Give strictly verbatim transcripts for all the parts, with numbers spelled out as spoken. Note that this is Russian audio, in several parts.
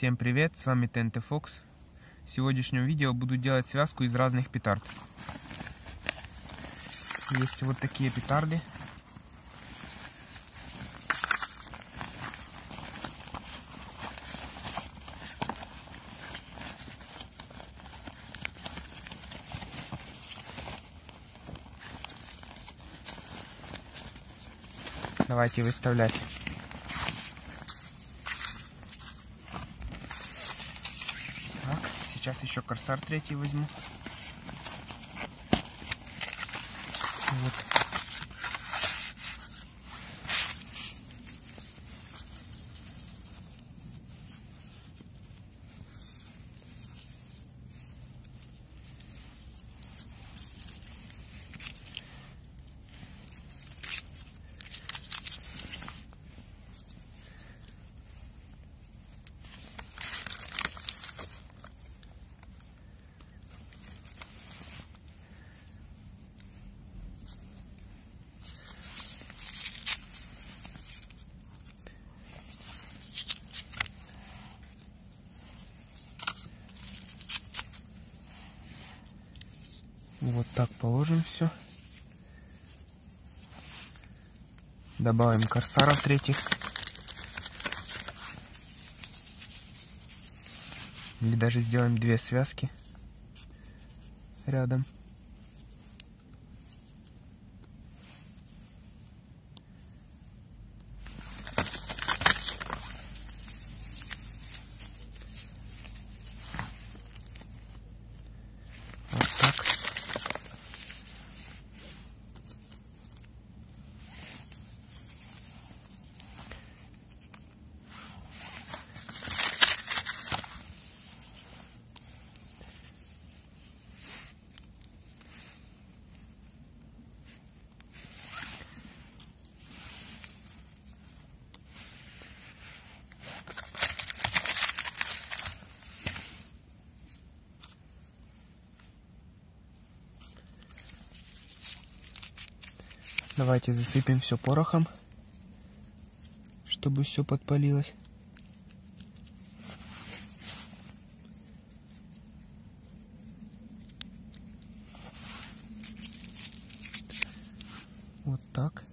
Всем привет, с вами ТНТ Fox. В сегодняшнем видео буду делать связку из разных петард. Есть вот такие петарды. Давайте выставлять. Так, сейчас еще Корсар третий возьму. Вот. Вот так положим все. Добавим корсаров третьих. Или даже сделаем две связки рядом. Вот так. Давайте засыпем все порохом, чтобы все подпалилось. Вот так.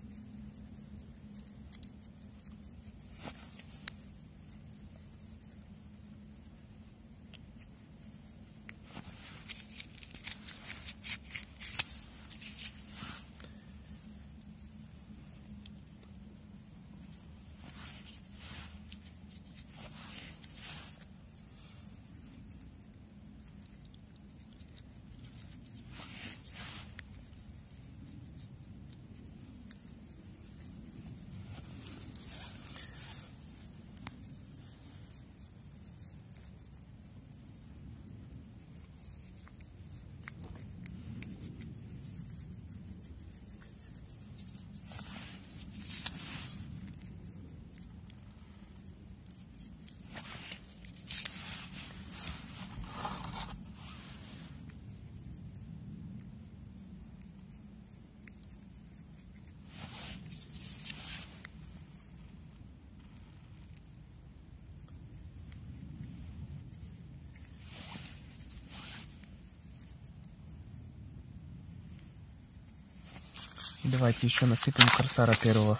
Давайте еще насыпем корсара первого.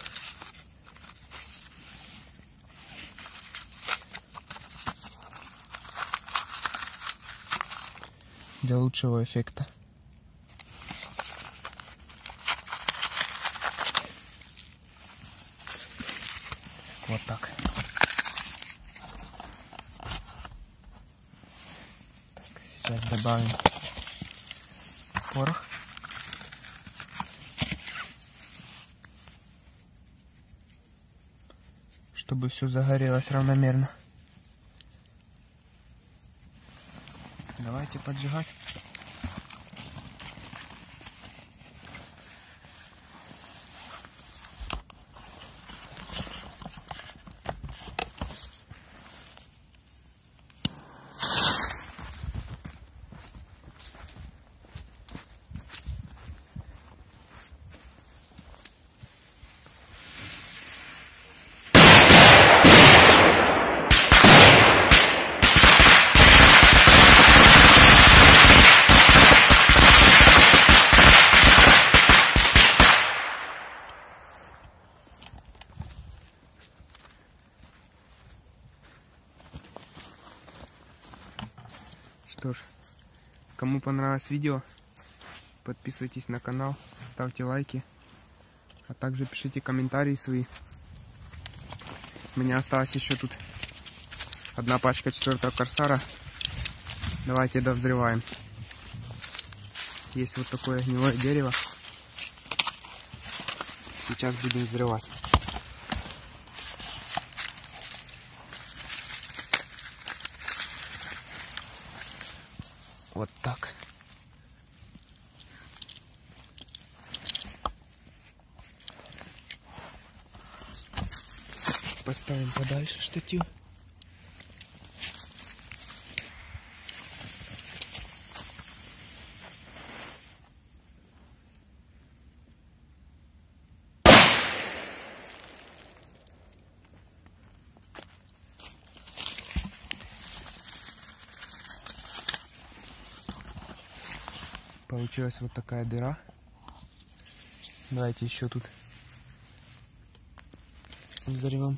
Для лучшего эффекта. Вот так. Так, сейчас добавим порох. Чтобы все загорелось равномерно. Давайте поджигать. Что ж, кому понравилось видео, подписывайтесь на канал, ставьте лайки, а также пишите комментарии свои. У меня осталась еще тут одна пачка четвертого корсара. Давайте довзреваем. Есть вот такое гнилое дерево. Сейчас будем взрывать. Вот так. Поставим подальше штатив. Получилась вот такая дыра. Давайте еще тут взорвем.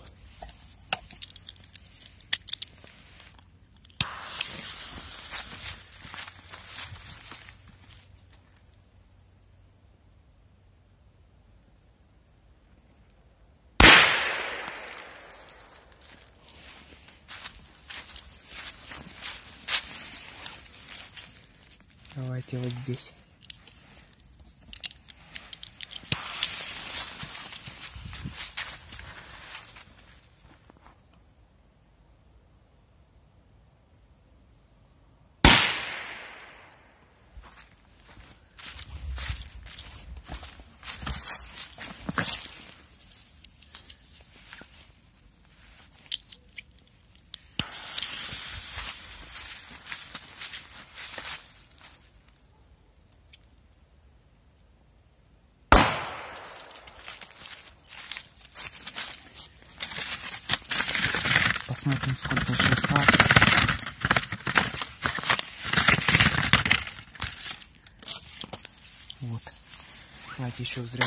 Давайте вот здесь. Посмотрим, сколько еще осталось. Вот. Давайте еще взрыв.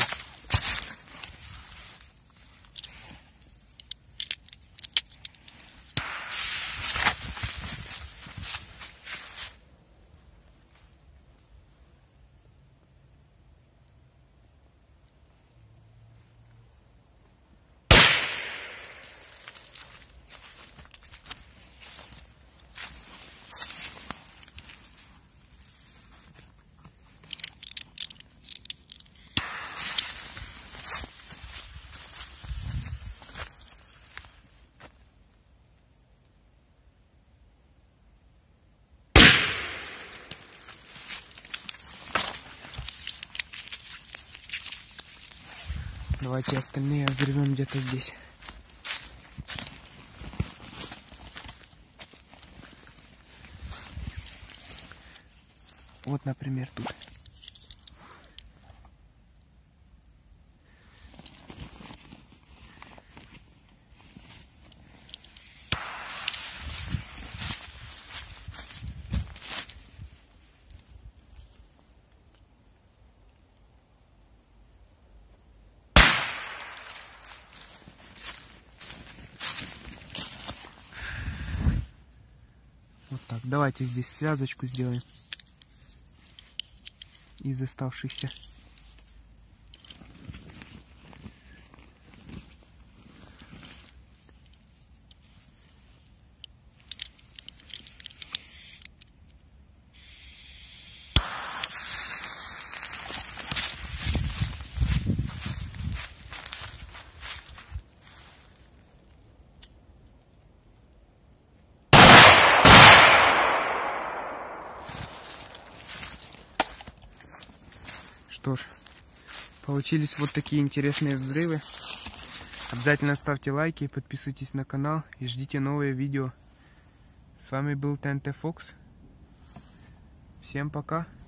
Давайте остальные взрывем где-то здесь. Вот, например, тут. Вот так. Давайте здесь связочку сделаем из оставшихся. Что ж, получились вот такие интересные взрывы. Обязательно ставьте лайки, подписывайтесь на канал и ждите новые видео. С вами был ТНТ Фокс. Всем пока.